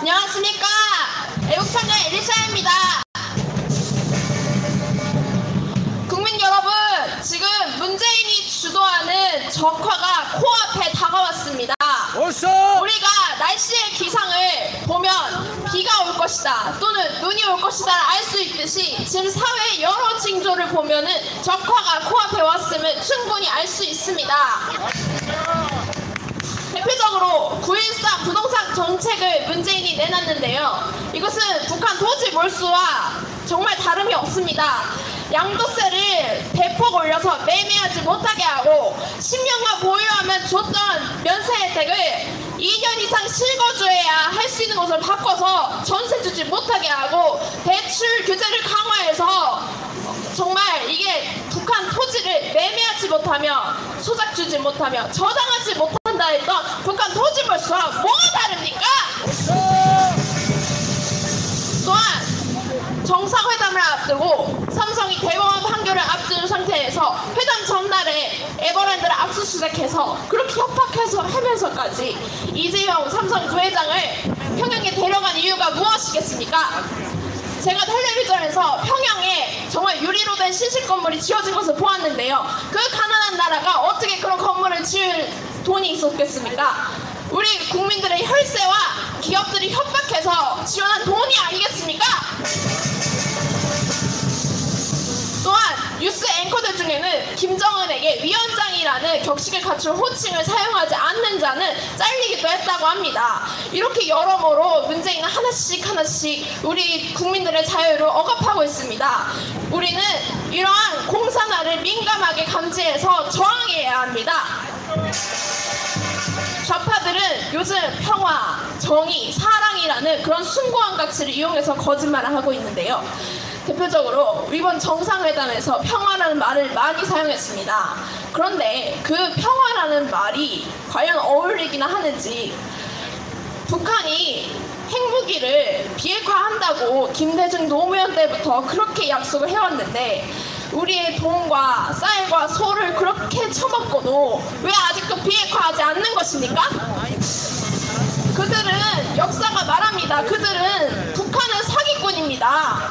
안녕하십니까. 애국청년 에리샤입니다. 국민 여러분, 지금 문재인이 주도하는 적화가 코앞에 다가왔습니다. 우리가 날씨의 기상을 보면 비가 올 것이다 또는 눈이 올 것이다 알 수 있듯이 지금 사회의 여러 징조를 보면은 적화가 코앞에 왔음을 충분히 알 수 있습니다. 대표적으로 9.13 부동산 정책을 문재인이 내놨는데요. 이것은 북한 토지 몰수와 정말 다름이 없습니다. 양도세를 대폭 올려서 매매하지 못하게 하고 10년간 보유하면 줬던 면세 혜택을 2년 이상 실거주해야 할 수 있는 것을 바꿔서 전세 주지 못하게 하고 대출 규제를 강화해서 정말 이게 북한 토지를 매매하지 못하며 소작 주지 못하며 저당하지 못한다 했던 북한 토지 몰수와 뭐가 다릅니까? 또한 정상회담을 앞두고 삼성이 대법원 판결을 앞둔 상태에서 회담 전날에 에버랜드를 압수수색해서 그렇게 협박해서 하면서까지 이재용 삼성 부회장을 평양에 데려간 이유가 무엇이겠습니까? 제가 텔레비전에서 평양에 정말 유리로 된 신식 건물이 지어진 것을 보았는데요. 그 가난한 나라가 어떻게 그런 건물을 지을 돈이 있었겠습니까? 우리 국민들의 혈세와 기업들이 협박해서 지원한 돈이 아니겠습니까? 또한 뉴스 앵커들 중에는 김정은에게 위원장이라는 격식을 갖춘 호칭을 사용하지 않는 자는 잘리기도 했다고 합니다. 이렇게 여러모로 문재인은 하나씩 우리 국민들의 자유를 억압하고 있습니다. 우리는 이러한 공산화를 민감하게 감지해서 저항해야 합니다. 좌파들은 요즘 평화, 정의, 사랑이라는 그런 숭고한 가치를 이용해서 거짓말을 하고 있는데요. 대표적으로 이번 정상회담에서 평화라는 말을 많이 사용했습니다. 그런데 그 평화라는 말이 과연 어울리기나 하는지, 북한이 핵무기를 비핵화한다고 김대중 노무현 때부터 그렇게 약속을 해왔는데 우리의 돈과 쌀과 소를 그렇게 처먹고도 왜 아직도 비핵화하지 않는 것입니까? 그들은 역사가 말합니다. 그들은 북한은 사기꾼입니다.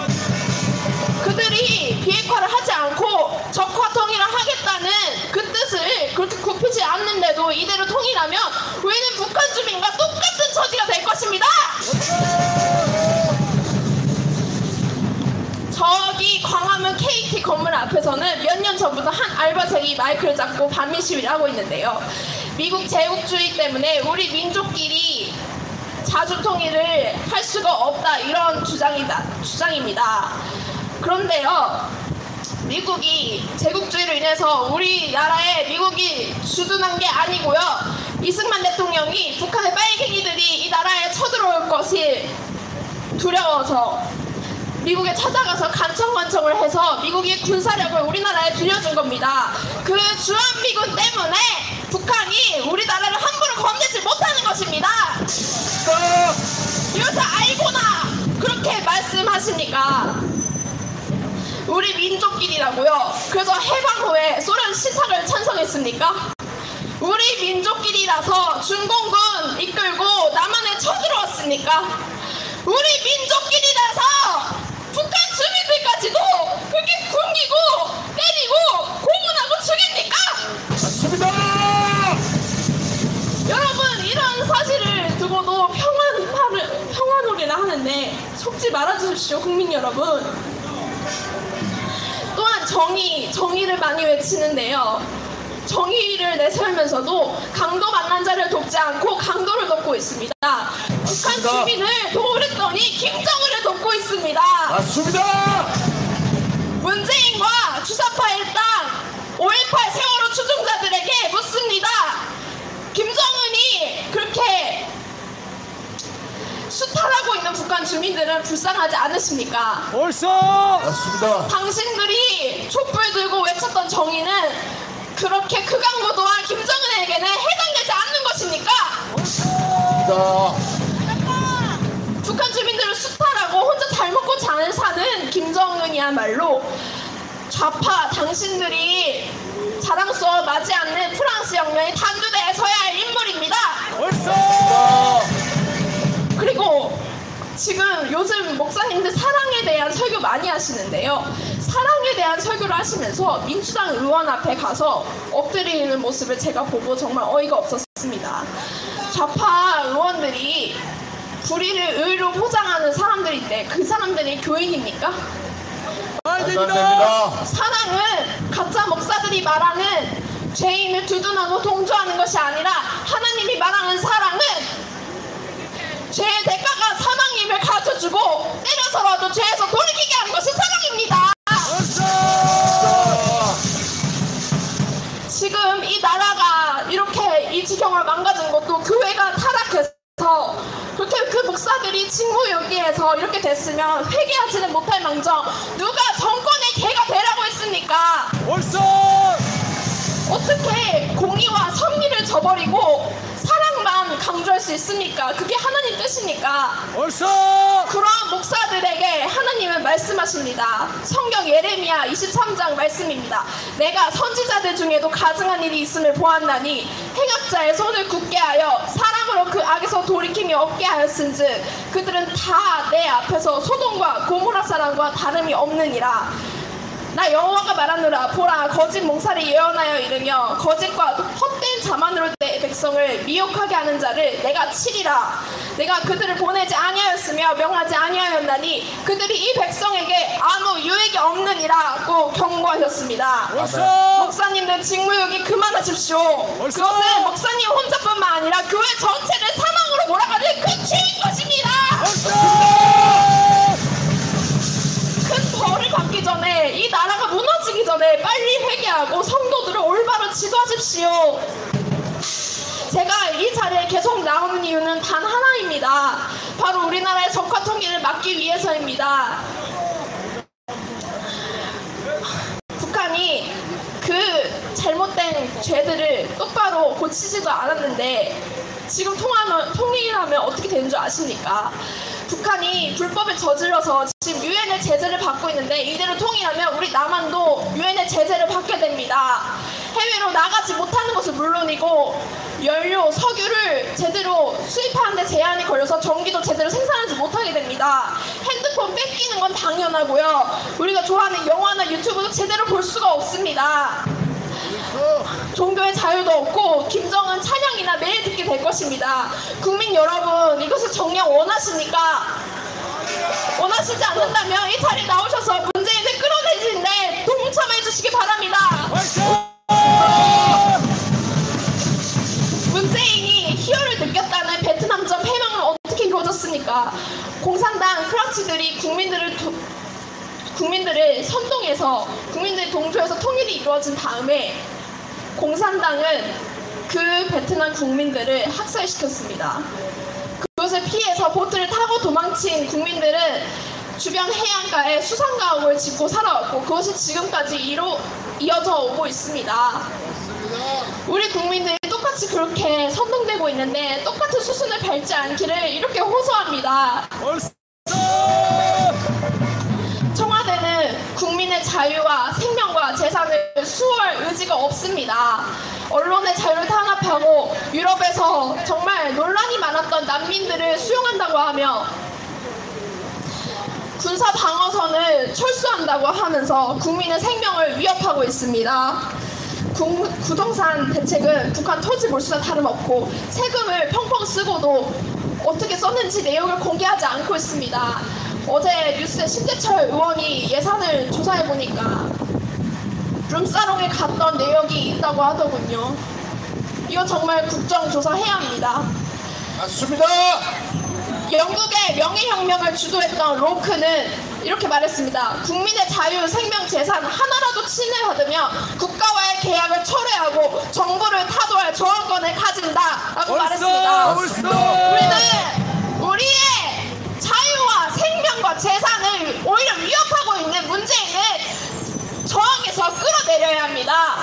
그들이 비핵화를 하지 않고 적화 통일을 하겠다는 그 뜻을 그렇게 굽히지 않는데도 이대로 통일하면 우리는 북한 주민과 똑같은 처지가 될 것입니다. 저기 광화문 KT 건물 앞에서는 몇 년 전부터 한 알바생이 마이크를 잡고 반미 시위를 하고 있는데요. 미국 제국주의 때문에 우리 민족끼리 자주 통일을 할 수가 없다, 이런 주장입니다. 그런데요, 미국이 제국주의로 인해서 우리나라에 미국이 주둔한 게 아니고요. 이승만 대통령이 북한의 빨갱이들이 이 나라에 쳐들어올 것이 두려워서 미국에 찾아가서 간청간청을 해서 미국이 군사력을 우리나라에 빌려준 겁니다. 그 주한미군 때문에 북한이 우리나라를 함부로 건네지 못하는 것입니다. 이것을 알고나 그렇게 말씀하십니까? 우리 민족끼리라고요. 그래서 해방 후에 소련 신탁을 찬성했습니까? 우리 민족끼리라서 중공군 이끌고 남한에 쳐들어왔습니까? 우리 민족끼리라서 북한 주민들까지도 그렇게 굶기고 때리고 고문하고 죽입니까? 맞습니다. 여러분, 이런 사실을 두고도 평화놀이를 하는데 속지 말아주십시오, 국민 여러분. 또한 정의를 많이 외치는데요. 정의를 내세우면서도 강도 만난 자를 돕지 않고 강도를 돕고 있습니다. 북한 주민을 도우랬더니 김정은을 돕고 있습니다. 맞습니다. 문재인과 주사파 일당 5.18 세월호 추종자들에게 묻습니다. 김정은이 그렇게 수탈하고 있는 북한 주민들은 불쌍하지 않으십니까? 옳소. 맞습니다. 당신들이 촛불 들고 외쳤던 정의는 그렇게 극악무도한 김정은에게는 해당되지 않는 것입니까? 북한 주민들을 수탈하고 혼자 잘 먹고 잘 사는 김정은이야말로 좌파 당신들이 자랑스러워 마지 않는 프랑스 혁명의 단두대에 서야 할 인물입니다. 옳소. 그리고 지금 요즘 목사님들 사랑에 대한 설교 많이 하시는데요. 사랑에 대한 설교를 하시면서 민주당 의원 앞에 가서 엎드리는 모습을 제가 보고 정말 어이가 없었습니다. 좌파 의원들이 불의를 의로 포장하는 사람들인데 그 사람들이 교인입니까? 됩니다. 사랑은 가짜 목사들이 말하는 죄인을 두둔하고 동조하는 것이 아니라 하나님이 말하는 사랑은 죄의 대가가 사망임을 가르쳐주고 때려서라도 죄에서 돌이키게 하는 것이 사랑입니다. 지금 이 나라가 이렇게 이 지경을 망가진 것도 교회가 타락해서 그렇게 그 목사들이 직무유기에서 이렇게 됐으면 회개하지는 못할 망정 누가 정권의 개가 되라고 했습니까? 어떻게 공의와 섭리를 저버리고 사랑만 강조할 수 있습니까? 그게 하나님 뜻입니까? 그런 목사들에게 하나님은 말씀하십니다. 성경 예레미야 23장 말씀입니다. 내가 선지자들 중에도 가증한 일이 있음을 보았나니 행악자의 손을 굳게 하여 사람으로 그 악에서 돌이킴이 없게 하였은즉 그들은 다 내 앞에서 소돔과 고모라 사람과 다름이 없느니라. 나 여호와가 말하노라. 보라, 거짓 몽사를 예언하여 이르며 거짓과 헛된 자만으로 내 백성을 미혹하게 하는 자를 내가 치리라. 내가 그들을 보내지 아니하였으며 명하지 아니하였나니 그들이 이 백성에게 아무 유익이 없느니라고 경고하셨습니다. 목사님들 직무유기 그만하십시오. 그것은 목사님 혼자뿐만 아니라 교회 전체를 사망으로 몰아가는 그 죄인 것입니다. 큰 벌을 받기 전에 이 나라가 무너지기 전에 빨리 회개하고 성도들을 올바로 지도하십시오. 제가 이 자리에 계속 나오는 이유는 단 하나입니다. 바로 우리나라의 적화 통일을 막기 위해서입니다. 북한이 그 잘못된 죄들을 똑바로 고치지도 않았는데 지금 통일하면 어떻게 되는 줄 아십니까? 북한이 불법을 저질러서 지금 유엔의 제재를 받고 있는데 이대로 통일하면 우리 남한도 유엔의 제재를 받게 됩니다. 해외로 나가지 못하는 것은 물론이고 연료, 석유를 제대로 수입하는 데 제한이 걸려서 전기도 제대로 생산하지 못하게 됩니다. 핸드폰 뺏기는 건 당연하고요. 우리가 좋아하는 영화나 유튜브도 제대로 볼 수가 없습니다. 종교의 자유도 없고 김정은 찬양이나 매일 듣게 될 것입니다. 국민 여러분, 이것을 정녕 원하십니까? 원하시지 않는다면 이 자리에 나오셔서 문재인을 끌어내시는데 동참해 주시기 바랍니다. 문재인이 희열을 느꼈다는 베트남전 폐명은 어떻게 이루어졌습니까? 공산당 크라치들이 국민들을 선동해서 국민들이 동조해서 통일이 이루어진 다음에 공산당은 그 베트남 국민들을 학살시켰습니다. 그것을 피해서 보트를 타고 도망친 국민들은 주변 해안가에 수상가옥을 짓고 살아왔고 그것이 지금까지 이어져 오고 있습니다. 우리 국민들이 똑같이 그렇게 선동되고 있는데 똑같은 수순을 밟지 않기를 이렇게 호소합니다. 청와대는 국민의 자유와 생명과 재산을 수호할 의지가 없습니다. 언론의 자유를 탄압하고 유럽에서 정말 논란이 많았던 난민들을 수용한다고 하며 군사 방어선을 철수한다고 하면서 국민의 생명을 위협하고 있습니다. 부동산 대책은 북한 토지 몰수나 다름없고 세금을 펑펑 쓰고도 어떻게 썼는지 내용을 공개하지 않고 있습니다. 어제 뉴스에 신대철 의원이 예산을 조사해보니까 룸사롱에 갔던 내역이 있다고 하더군요. 이건 정말 국정조사해야 합니다. 맞습니다. 영국의 명예혁명을 주도했던 로크는 이렇게 말했습니다. 국민의 자유, 생명, 재산 하나라도 침해받으면 국가와의 계약을 철회하고 정부를 타도할 저항권을 가진다 라고 말했습니다. 우리는 우리의 자유와 생명과 재산을 오히려 위협하고 있는 문재인을 저항해서 끌어내려야 합니다.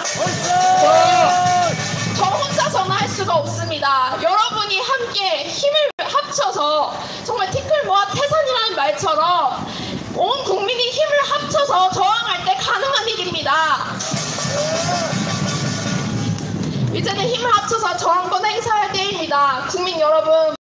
저 혼자서는 할 수가 없습니다. 여러분이 함께 힘을 합쳐서 정말 티끌모아 태산이라는 말처럼 온 국민이 힘을 합쳐서 저항할 때 가능한 일입니다. 이제는 힘을 합쳐서 저항권 행사할 때입니다. 국민 여러분,